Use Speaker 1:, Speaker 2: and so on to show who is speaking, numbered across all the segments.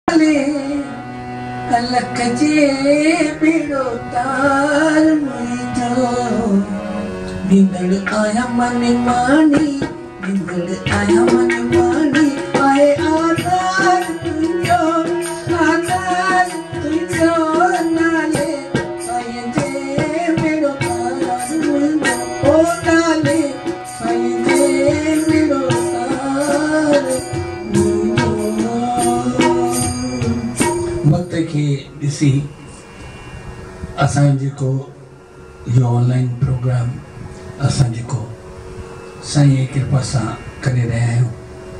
Speaker 1: अलख जे बेड़ो तार मुझो बिंदड़ आया मन मानी बिंदड़ आया मन मानी आए आधार तुझो नाले आए जे बेड़ो तार मुझो ओ नाले आए जे बेड़ो तार वक्त के ॾिसी असां जेको यो ऑनलाइन प्रोग्राम असां जेको साईं जी कृपा सां करे रहिया आहियूं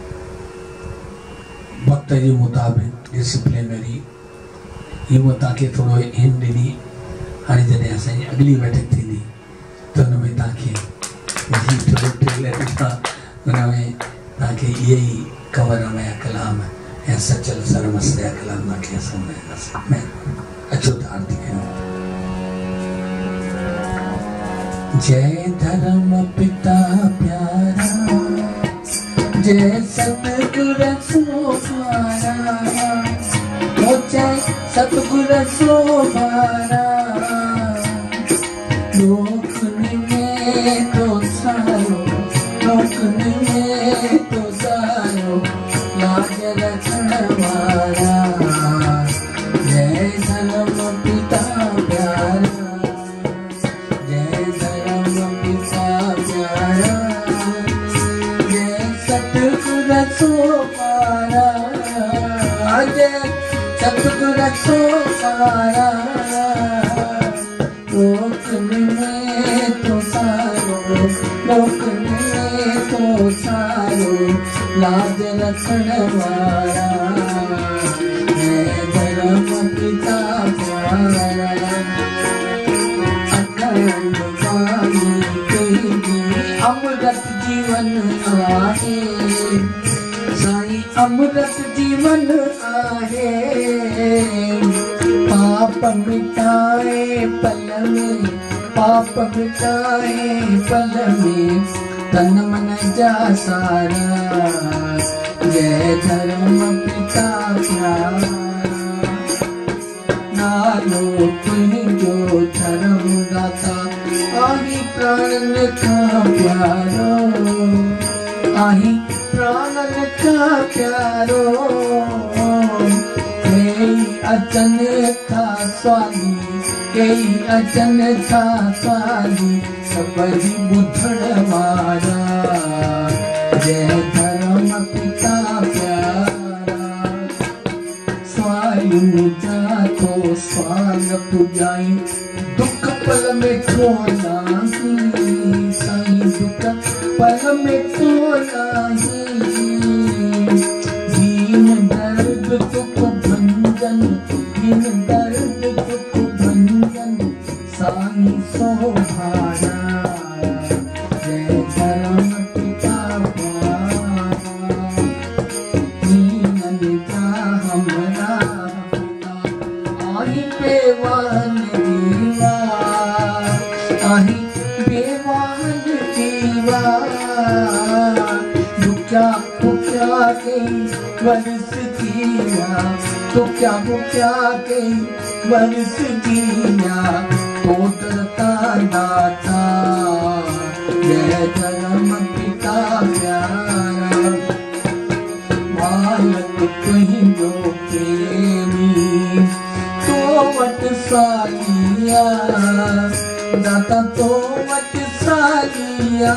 Speaker 1: वक्त जे मुताबिक़ डिसिप्लिनरी इहो तव्हांखे थोरो हिंट ॾिनी हाणे जॾहिं असांजी अॻिली बैठक थींदी त हुन में तव्हांखे थोरो ट्रेलर ॾिसां हुन में तव्हांखे इहे ई कवर में कलाम ऐं सचल सरमस्त जा कलाम तव्हांखे असां ॿुधाईंदासीं अचो त आरती कयूं जय धर्म पिता प्यारा जय सतगुर सोमारा ओ जय सतगुर सोमारा लोकनि में तो सारो लोकनि में तो सारो लाज रखण वारा जय धर्म पिता प्यारा जय धर्म पिता प्यारा जय सतगुर सोमारा जय सतगुर सोमारा लोकनि में तो सारो लोकनि में तो सारो लाज रखण वारा जय धर्म पिता प्यारा अखंड वाणी तुझी अमृत जीवन आहे साईं अमृत जीवन आहे पाप मिटाए पल में पाप मिटाए पल में तन मन जा सारा जय धर्म पिता प्यारा नालो तुझो धर्म दाता आही प्राणन का प्यारो आही प्राणन का प्यारो कई अचन था स्वामी कई अचन था स्वामी सबरी बुधड़ वारा जय धर्म पिता प्यारा स्वायु जातो स्वांग पुजाई दुख पल में छोड़ा ही साईं दुख पल में छोड़ा ही दीन दर्द दुख भंजन दीन दर्द दुख भंजन साईं सोभारा जय धर्म पिता प्यारा नीन जा हमरा पिता आही बेवान दीवा आही बेवान दीवा दुखा भुख्या के वर्ष जिया दुखा भुख्या के वर्ष जिया कोटरता दाता जय धर्म पिता प्यारा बालक तुझो प्रेमी तो वट सालिया दाता तो वट सालिया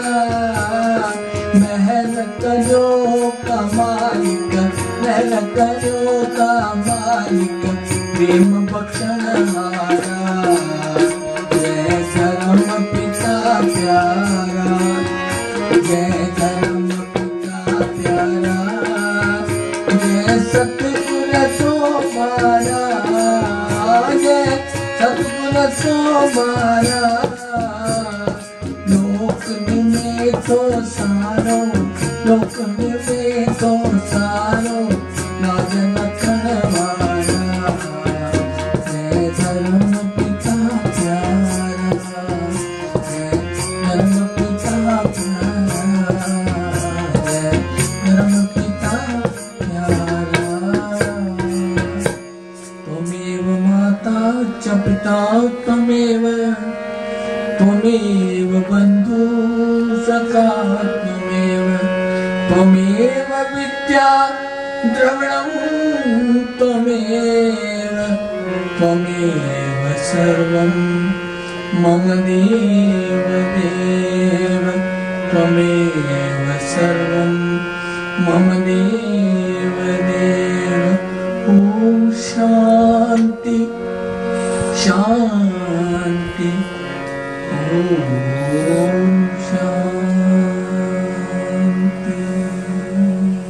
Speaker 1: महल करो का मालिक महल करो का मालिक प्रेम बख्शण हारा जय धर्म पिता प्यारा जय धर्म पिता प्यारा जय सतगुर सोमारा जय सतगुर सोमारा लोकनि में तो सारो लोकनि में तो सारो लाज रखण वारा जय धर्म पिता प्यारा जय धर्म पिता प्यारा जय धर्म पिता प्यारा पिता त्वमेव त्वमेव बन्धु सखा त्वमेव त्वमेव विद्या द्रविणं त्वमेव त्वमेव सर्वं मम देव देव त्वमेव सर्वं मम देव देव। ॐ शान्ति शान्ति